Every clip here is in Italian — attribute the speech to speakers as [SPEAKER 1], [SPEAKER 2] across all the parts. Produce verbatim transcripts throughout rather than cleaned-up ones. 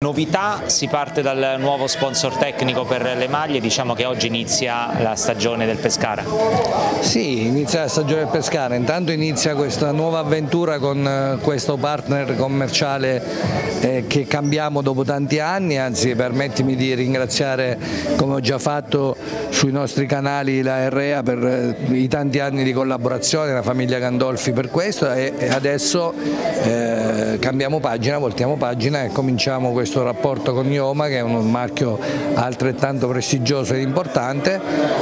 [SPEAKER 1] Novità, si parte dal nuovo sponsor tecnico per le maglie, diciamo che oggi inizia la stagione del Pescara.
[SPEAKER 2] Sì, inizia la stagione del Pescara, intanto inizia questa nuova avventura con questo partner commerciale eh, che cambiamo dopo tanti anni, anzi permettimi di ringraziare, come ho già fatto sui nostri canali, la Errea per i tanti anni di collaborazione, la famiglia Gandolfi per questo, e adesso eh, cambiamo pagina, voltiamo pagina e cominciamo questo rapporto con Ioma, che è un marchio altrettanto prestigioso ed importante,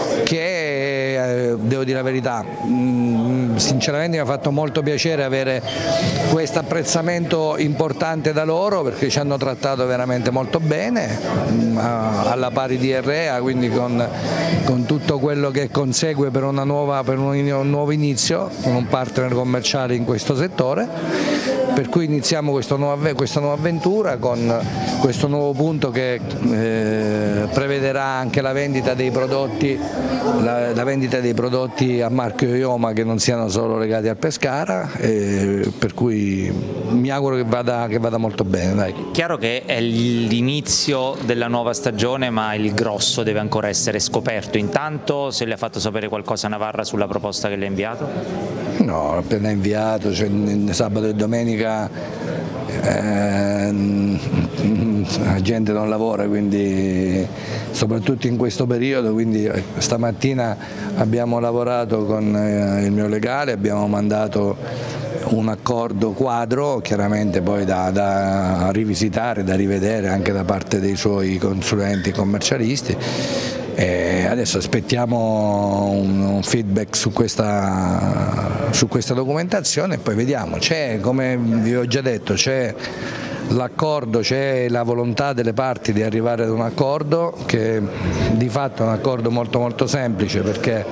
[SPEAKER 2] che eh, devo dire la verità, mh, sinceramente mi ha fatto molto piacere avere questo apprezzamento importante da loro, perché ci hanno trattato veramente molto bene, mh, alla pari di Errea, quindi con, con tutto quello che consegue per, una nuova, per un, un nuovo inizio, con un partner commerciale in questo settore, per cui iniziamo questa nuova, questa nuova avventura con questo nuovo punto che eh, prevederà anche la vendita dei prodotti, la, la vendita dei prodotti a marchio Ioma che non siano solo legati al Pescara, eh, per cui mi auguro che vada, che vada molto bene. Dai.
[SPEAKER 1] Chiaro che è l'inizio della nuova stagione, ma il grosso deve ancora essere scoperto. Intanto, se le ha fatto sapere qualcosa Navarra sulla proposta che le ha inviato?
[SPEAKER 2] No, l'ho appena inviato, cioè, sabato e domenica eh, la gente non lavora, quindi soprattutto in questo periodo, quindi stamattina abbiamo lavorato con eh, il mio legale, abbiamo mandato un accordo quadro, chiaramente poi da, da rivisitare, da rivedere anche da parte dei suoi consulenti commercialisti. E adesso aspettiamo un feedback su questa, su questa documentazione e poi vediamo. C'è, come vi ho già detto, c'è l'accordo, c'è la volontà delle parti di arrivare ad un accordo che di fatto è un accordo molto molto semplice, perché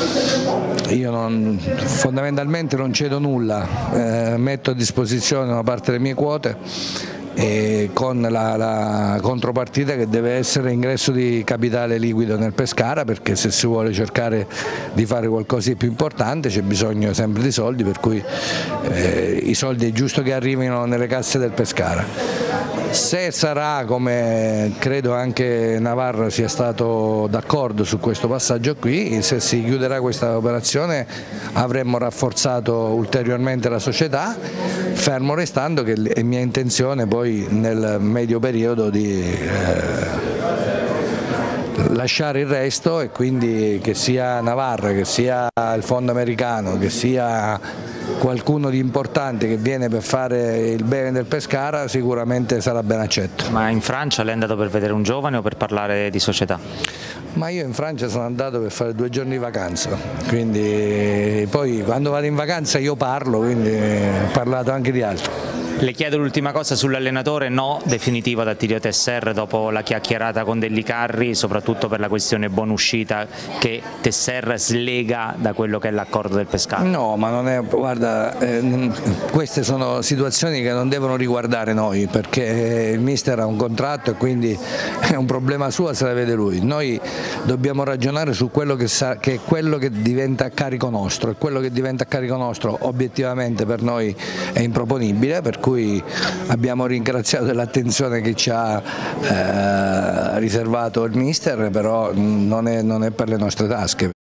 [SPEAKER 2] io non, fondamentalmente non cedo nulla, eh, metto a disposizione una parte delle mie quote e con la, la contropartita che deve essere ingresso di capitale liquido nel Pescara, perché se si vuole cercare di fare qualcosa di più importante c'è bisogno sempre di soldi, per cui eh, i soldi è giusto che arrivino nelle casse del Pescara. Se sarà, come credo anche Navarra sia stato d'accordo su questo passaggio qui, se si chiuderà questa operazione avremmo rafforzato ulteriormente la società, fermo restando che è mia intenzione poi nel medio periodo di eh, lasciare il resto, e quindi che sia Navarra, che sia il fondo americano, che sia qualcuno di importante che viene per fare il bene del Pescara, sicuramente sarà ben accetto.
[SPEAKER 1] Ma in Francia lei è andato per vedere un giovane o per parlare di società?
[SPEAKER 2] Ma io in Francia sono andato per fare due giorni di vacanza, quindi poi quando vado in vacanza io parlo, quindi ho parlato anche di altro.
[SPEAKER 1] Le chiedo l'ultima cosa sull'allenatore, no definitivo ad Attilio Tesser dopo la chiacchierata con Dellicarri, soprattutto per la questione buonuscita che Tesser slega da quello che è l'accordo del Pescara.
[SPEAKER 2] No, ma non è, guarda, eh, queste sono situazioni che non devono riguardare noi, perché il mister ha un contratto e quindi è un problema suo se la vede lui. Noi dobbiamo ragionare su quello che, sa, che è quello che diventa a carico nostro, e quello che diventa a carico nostro obiettivamente per noi è improponibile, per cui abbiamo ringraziato dell'attenzione che ci ha eh, riservato il mister, però non è, non è per le nostre tasche.